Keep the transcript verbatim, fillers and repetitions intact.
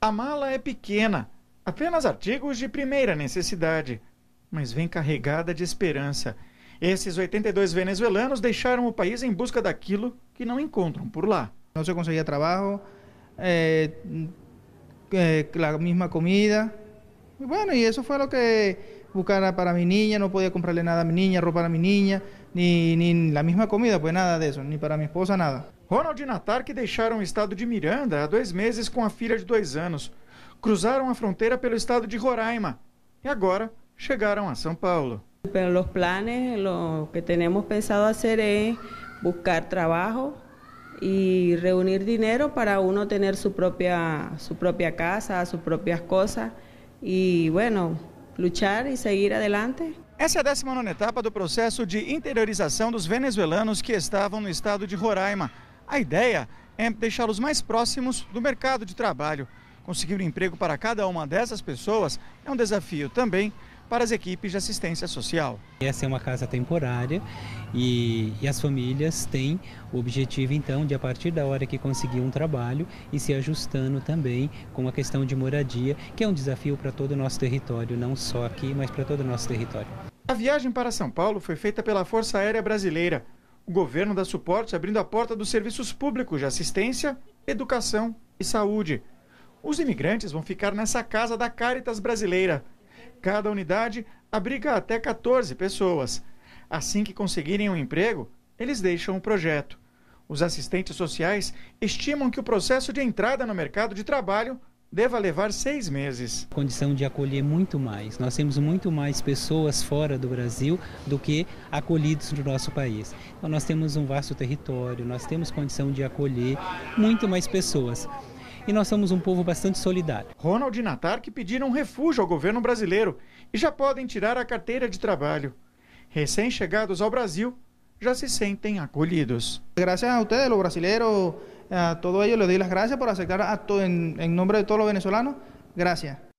A mala é pequena, apenas artigos de primeira necessidade, mas vem carregada de esperança. Esses oitenta e dois venezuelanos deixaram o país em busca daquilo que não encontram por lá. Não se conseguia trabalho, eh, eh, a mesma comida. E bueno, e isso foi o que buscara para minha niña, não podia comprarle nada a minha niña, roupa a minha niña, ni, ni a mesma comida, pues nada disso, nem para minha esposa, nada. Ronald e Natarque deixaram o estado de Miranda há dois meses com a filha de dois anos. Cruzaram a fronteira pelo estado de Roraima e agora chegaram a São Paulo. Pero los planes, lo que tenemos pensado hacer es buscar trabajo y reunir dinero para uno tener su propia, su propia casa, sus propias cosas y bueno, luchar y seguir adelante. Essa é a décima nona etapa do processo de interiorização dos venezuelanos que estavam no estado de Roraima. A ideia é deixá-los mais próximos do mercado de trabalho. Conseguir um emprego para cada uma dessas pessoas é um desafio também para as equipes de assistência social. Essa é uma casa temporária e, e as famílias têm o objetivo, então, de a partir da hora que conseguir um trabalho e se ajustando também com a questão de moradia, que é um desafio para todo o nosso território, não só aqui, mas para todo o nosso território. A viagem para São Paulo foi feita pela Força Aérea Brasileira. O governo dá suporte abrindo a porta dos serviços públicos de assistência, educação e saúde. Os imigrantes vão ficar nessa casa da Caritas Brasileira. Cada unidade abriga até quatorze pessoas. Assim que conseguirem um emprego, eles deixam o projeto. Os assistentes sociais estimam que o processo de entrada no mercado de trabalho deva levar seis meses. Condição de acolher muito mais. Nós temos muito mais pessoas fora do Brasil do que acolhidos no nosso país. Então nós temos um vasto território, nós temos condição de acolher muito mais pessoas. E nós somos um povo bastante solidário. Ronald e Natarque pediram refúgio ao governo brasileiro e já podem tirar a carteira de trabalho. Recém-chegados ao Brasil, já se sentem acolhidos. Gracias a ustedes, los brasileños, a todos ellos les doy las gracias por aceptar a to, en, en nombre de todos los venezolanos. Gracias.